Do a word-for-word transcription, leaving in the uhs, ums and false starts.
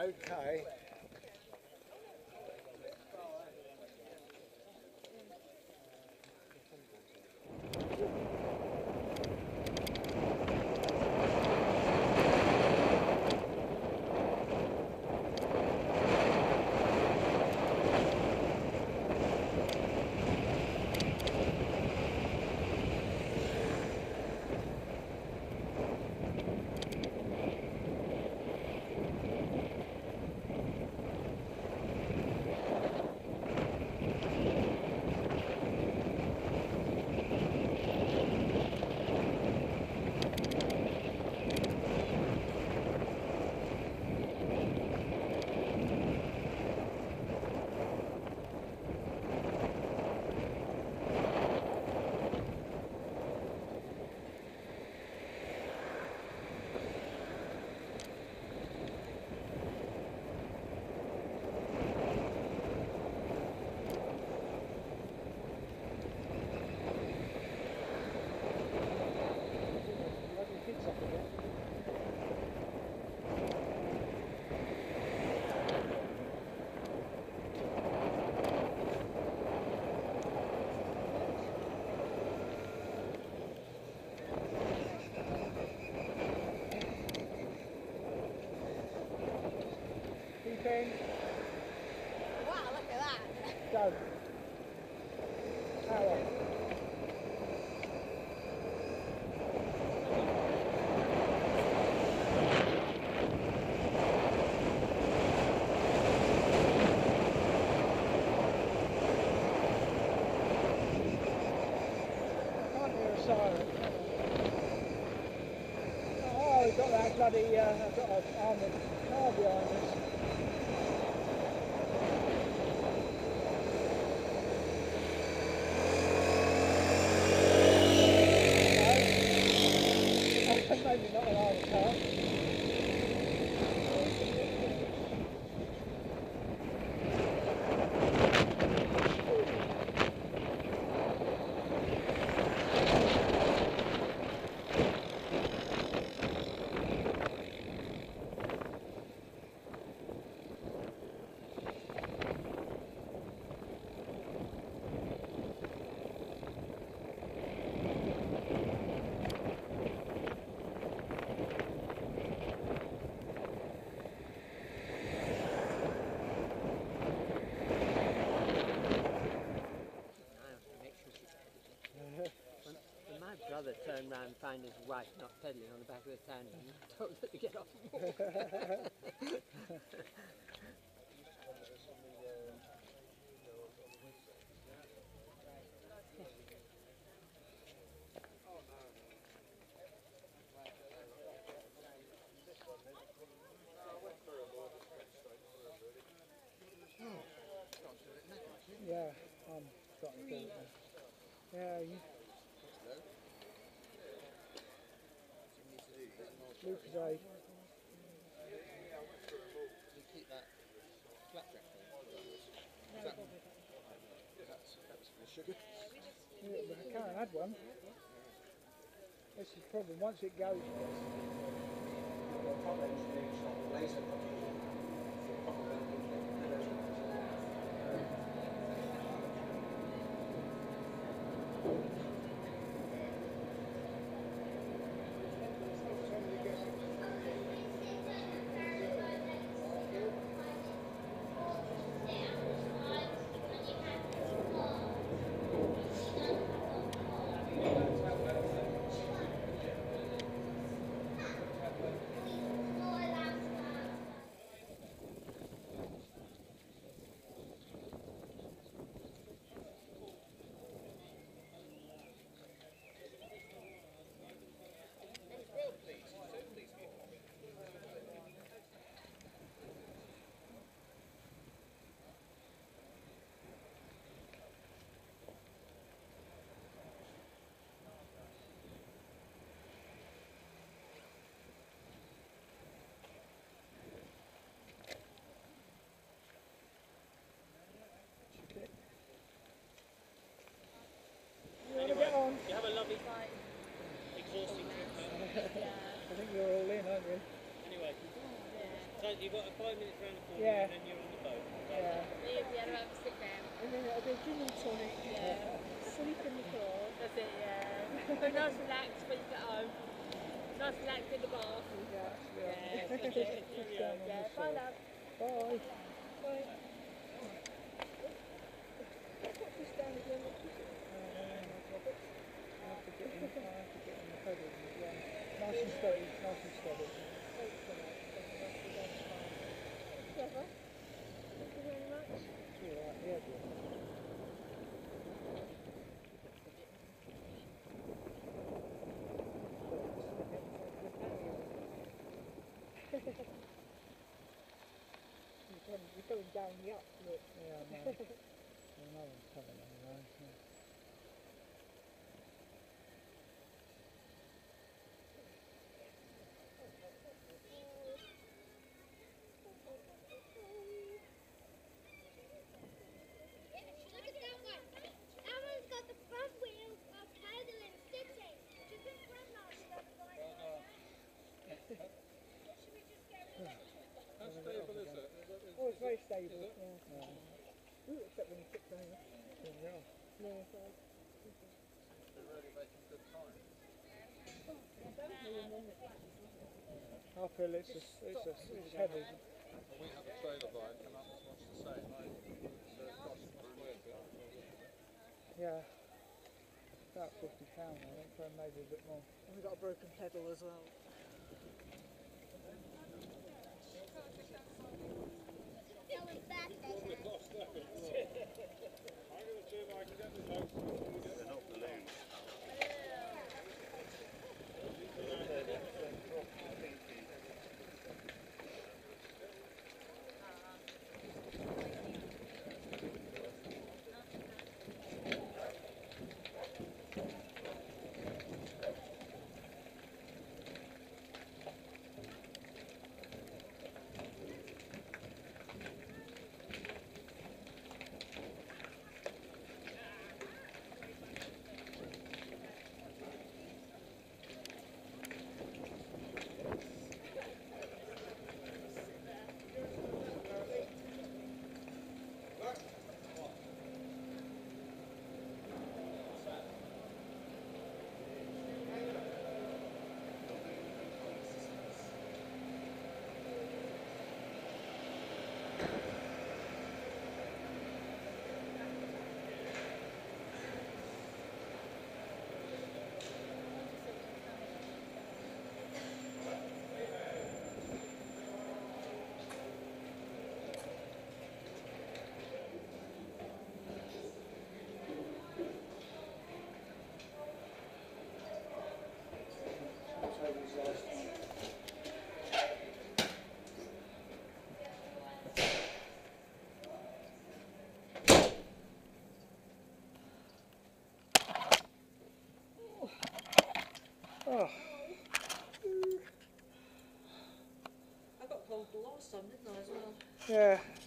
Okay. Wow, look at that. Go. Power. I can't hear a siren. Oh, we've got that bloody, uh, I've got an armoured car behind us. Maybe not an armoured car. When my brother turned round and found his wife not pedalling on the back of the tandem, he told her to get off and walk. Yeah, I'm starting to do it now. Yeah, you... Lucas aid. You keep that flat jack thing? Is that, that's, that's for sugar? Yeah, but I can't add one. This is the problem, once it goes... you've got a five minutes round the corner Yeah. and then you're on the boat. Yeah. Me and the other have a sit down. And then it'll be a gin and tonic. Yeah. Sleep in the car. That's it, yeah. But nice relaxed when you get home. Nice relaxed in the bath. Yeah. Yeah, Yeah. that's it. Just down on Yeah, the bye side. love. Bye. Right. Put this down again. What is it? I have to get in, I have to get in the pedals as well. Nice and steady, nice and steady. Clever. Thank you very much. It's alright, yeah, dear. You're going down the up, look. Yeah, I know. Well, no one's coming anyway. So. Look at that one. That one's got the front wheel of paddling sitting. She's been front mounted on the right side. Should we just go with it? How stable is it? Is it is, Oh, it's very is stable. it? Yeah. Yeah. Ooh, except when you sit down. Yeah. No, it's like. They're really making good time. I feel it's a, it's a, it's heavy. Well, we have a trailer bike and that was much the same. I, so it cost must weigh a bit. Yeah. About fifty pounds, I think, so maybe a bit more. And we've got a broken pedal as well. Going back there. Oh, I got cold the last time, didn't I, as well? yeah.